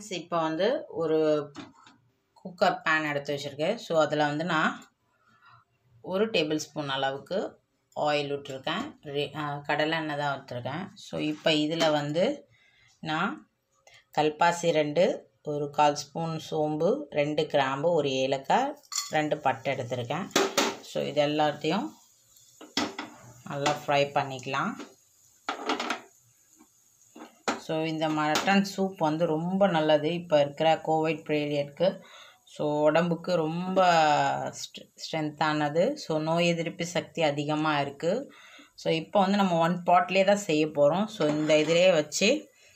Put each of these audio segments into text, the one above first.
Friends, இப்போ வந்து ஒரு குக்கர் பேன் எடுத்து வச்சுருக்கேன். ஸோ அதில் வந்து நான் 1 டேபிள் ஸ்பூன் அளவுக்கு ஆயில் விட்டுருக்கேன். கடலை எண்ணெய் தான் ஊற்றிருக்கேன். ஸோ இப்போ இதில் வந்து நான் கல்பாசி 2, ஒரு 1/4 ஸ்பூன் சோம்பு, 2 கிராம்பு, 1 ஏலக்காய், 2 பட்டை எடுத்திருக்கேன். ஸோ இது எல்லாத்தையும் நல்லா ஃப்ரை பண்ணிக்கலாம். ஸோ இந்த மட்டன் சூப் வந்து ரொம்ப நல்லது இப்போ இருக்கிற கோவிட் பீரியட்க்கு. ஸோ உடம்புக்கு ரொம்ப ஸ்ட்ரென்த்தானது. ஸோ நோய் எதிர்ப்பு சக்தி அதிகமாக இருக்குது. ஸோ இப்போ வந்து நம்ம 1 பாட்லேயே தான் செய்ய போகிறோம். ஸோ இந்த இதிலே வச்சு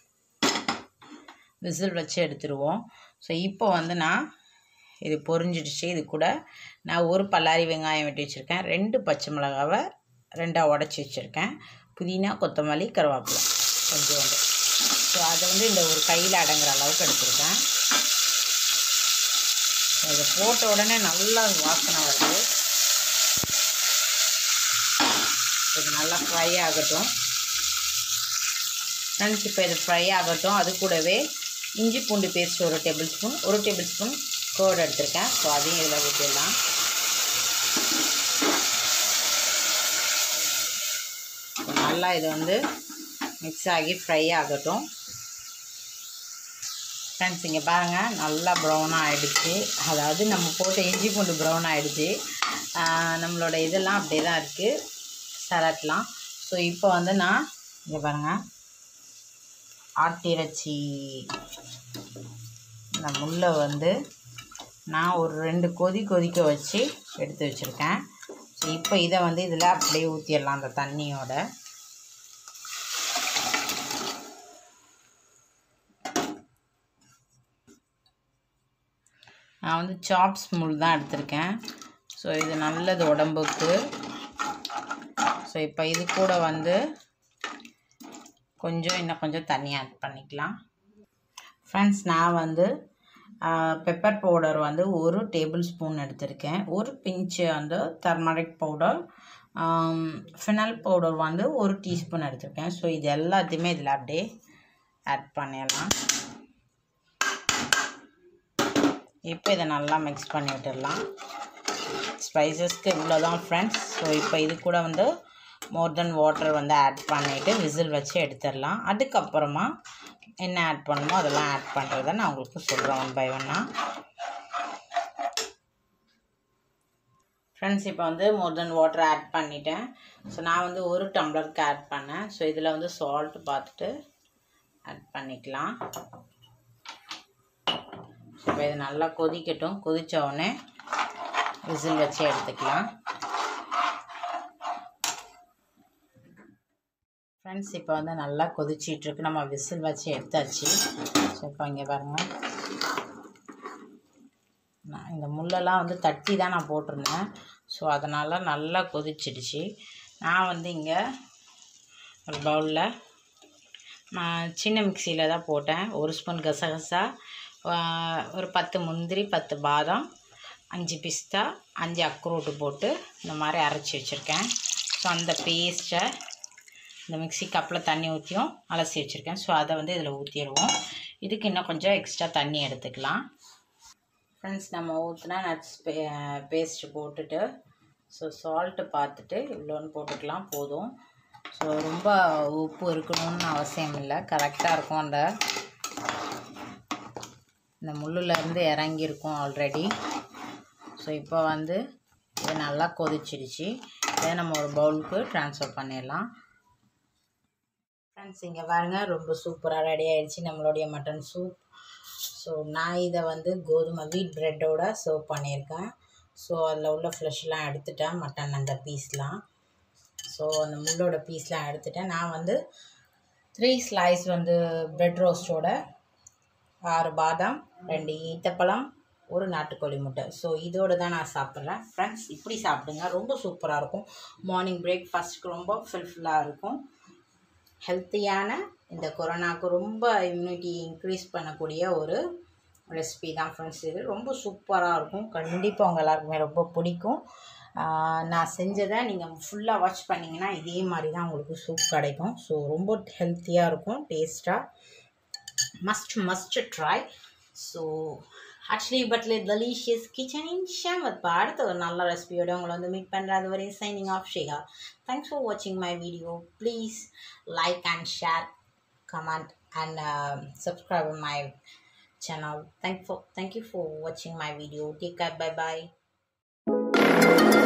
விசில் வச்சு எடுத்துருவோம். ஸோ இப்போ வந்து நான் இது பொரிஞ்சிடுச்சு. இது கூட நான் 1 பல்லாரி வெங்காயம் வெட்டி வச்சுருக்கேன், 2 பச்சை மிளகாவை 2ஆக உடச்சி வச்சுருக்கேன், புதினா, கொத்தமல்லி, கருவேப்பிலை கொஞ்சோண்டு. ஸோ அதை வந்து இந்த ஒரு கையில் அடங்குற அளவுக்கு எடுத்துருக்கேன். இதை போட்ட உடனே நல்லா வாசனை வருது. இது நல்லா ஃப்ரை ஆகட்டும் ஃப்ரெண்ட்ஸ். இப்போ இது ஃப்ரை ஆகட்டும். அது கூடவே இஞ்சி பூண்டு paste 1 tablespoon, 1 tablespoon curd எடுத்திருக்கேன். ஸோ அதையும் இதில் ஊற்றிடலாம். நல்லா இது வந்து மிக்ஸ் ஆகி ஃப்ரை ஆகட்டும் ஃப்ரெண்ட்ஸ். இங்கே பாருங்கள், நல்லா ப்ரௌனாக ஆகிடுச்சு. அதாவது நம்ம போட்ட இஞ்சி பூண்டு ப்ரௌன் ஆகிடுச்சு. நம்மளோட இதெல்லாம் அப்படியே தான் இருக்குது, சலாட்லாம். ஸோ இப்போ வந்து நான் இங்கே பாருங்கள், ஆட்டிறைச்சி இந்த முள்ளை வந்து நான் ஒரு 2 கொதிக்க வச்சு எடுத்து வச்சுருக்கேன். ஸோ இப்போ இதை வந்து இதில் அப்படியே ஊற்றிடலாம் அந்த தண்ணியோட. நான் வந்து சாப்ஸ் முள் தான் எடுத்திருக்கேன். ஸோ இது நல்லது உடம்புக்கு. ஸோ இப்போ இது கூட வந்து இன்னும் கொஞ்சம் தண்ணி ஆட் பண்ணிக்கலாம் ஃப்ரெண்ட்ஸ். நான் வந்து பெப்பர் பவுடர் வந்து 1 டேபிள் ஸ்பூன் எடுத்திருக்கேன், 1 பிஞ்சு வந்து டர்மரிக் பவுடர், ஃபினல் பவுடர் வந்து 1 டீஸ்பூன் எடுத்திருக்கேன். ஸோ இது எல்லாத்தையுமே இதில் அப்படியே ஆட் பண்ணிடலாம். இப்போ இதை நல்லா மிக்ஸ் பண்ணி விட்டுடலாம். ஸ்பைசஸ்க்கு இவ்வளோ தான் ஃப்ரெண்ட்ஸ். ஸோ இப்போ இது கூட வந்து மோர் தென் வாட்டர் வந்து ஆட் பண்ணிவிட்டு விசில் வச்சு எடுத்துடலாம். அதுக்கப்புறமா என்ன ஆட் பண்ணணுமோ அதெல்லாம் ஆட் பண்ணுறதை நான் உங்களுக்கு சொல்கிறேன் 1 by 1. ஃப்ரெண்ட்ஸ், இப்போ வந்து மோர் தென் வாட்டர் ஆட் பண்ணிட்டேன். ஸோ நான் வந்து 1 டம்ளருக்கு ஆட் பண்ணேன். ஸோ இதில் வந்து சால்ட் பார்த்துட்டு ஆட் பண்ணிக்கலாம். இப்போ இது நல்லா கொதிக்கட்டும். கொதித்த உடனே விசில் வச்சு எடுத்துக்கலாம் ஃப்ரெண்ட்ஸ். இப்போ வந்து நல்லா கொதிச்சிட்ருக்கு, நம்ம விசில் வச்சு எடுத்தாச்சு. ஸோ இப்போ இங்கே பாருங்கள், நான் இந்த முள்ளெல்லாம் வந்து தட்டி தான் நான் போட்டிருந்தேன். ஸோ அதனால் நல்லா கொதிச்சிடுச்சு. நான் வந்து இங்கே ஒரு பவுலில் நான் சின்ன மிக்சியில் தான் போட்டேன். 1 ஸ்பூன் கசகசா, ஒரு 10 முந்திரி, 10 பாதாம், 5 பிஸ்தா, 5 அக்ரோட்டு போட்டு இந்த மாதிரி அரைச்சி வச்சுருக்கேன். ஸோ அந்த பேஸ்ட்டை இந்த மிக்ஸி கப்பில் தண்ணி ஊற்றியும் அலசி வச்சுருக்கேன். ஸோ அதை வந்து இதில் ஊற்றிடுவோம். இதுக்கு இன்னும் கொஞ்சம் எக்ஸ்ட்ரா தண்ணி எடுத்துக்கலாம் ஃப்ரெண்ட்ஸ். நம்ம ஊற்றினா நட்ஸ் பேஸ்ட்டு போட்டுட்டு, ஸோ சால்ட்டு பார்த்துட்டு இவ்வளோன்னு போட்டுக்கலாம், போதும். ஸோ ரொம்ப உப்பு இருக்கணும்னு அவசியம் இல்லை, கரெக்டாக இருக்கும். இந்த முள்ளுலேருந்து இறங்கியிருக்கும் ஆல்ரெடி. ஸோ இப்போ வந்து இது நல்லா கொதிச்சிடுச்சு. இதை நம்ம ஒரு பவுலுக்கு ட்ரான்ஸ்ஃபர் பண்ணிடலாம் ஃப்ரெண்ட்ஸ். இங்கே பாருங்கள், ரொம்ப சூப்பராக ரெடி ஆகிடுச்சு நம்மளுடைய மட்டன் சூப். ஸோ நான் இதை வந்து கோதுமை வீட் ப்ரெட்டோட சர்வ் பண்ணியிருக்கேன். ஸோ அதில் உள்ள ஃப்ளஷ்லாம் எடுத்துட்டேன், மட்டன் அந்த பீஸ்லாம். ஸோ அந்த முள்ளோட பீஸ்லாம் எடுத்துட்டேன். நான் வந்து 3 ஸ்லைஸ் வந்து ப்ரெட் ரோஸ்ட்டோட 6 பாதாம், 2 ஈத்தப்பழம், 1 நாட்டுக்கோழி முட்டை. ஸோ இதோடு தான் நான் சாப்பிட்றேன் ஃப்ரெண்ட்ஸ். இப்படி சாப்பிடுங்க, ரொம்ப சூப்பராக இருக்கும். மார்னிங் பிரேக்ஃபாஸ்ட்டுக்கு ரொம்ப ஃபுல்ஃபில்லாக இருக்கும். ஹெல்த்தியான இந்த கொரோனாவுக்கு ரொம்ப இம்யூனிட்டி இன்க்ரீஸ் பண்ணக்கூடிய ஒரு ரெசிபி தான் ஃப்ரெண்ட்ஸ். இது ரொம்ப சூப்பராக இருக்கும். கண்டிப்பாக உங்கள் எல்லாருக்குமே ரொம்ப பிடிக்கும். நான் செஞ்சதை நீங்கள் ஃபுல்லாக வாட்ச் பண்ணிங்கன்னா இதே மாதிரி தான் உங்களுக்கு சூப் கிடைக்கும். ஸோ ரொம்ப ஹெல்த்தியாக இருக்கும், டேஸ்ட்டாக. must try. So actually but delicious kitchen in Shamat அடுத்த ஒரு நல்ல ரெசிபியோட உங்களை வந்து மீட் பண்ணுறேன். அது வரையும் signing off Sheka. Thanks for வாட்சிங் my video. Please like and share, comment and subscribe on my channel. Thank you for watching my video. Take care. Bye bye.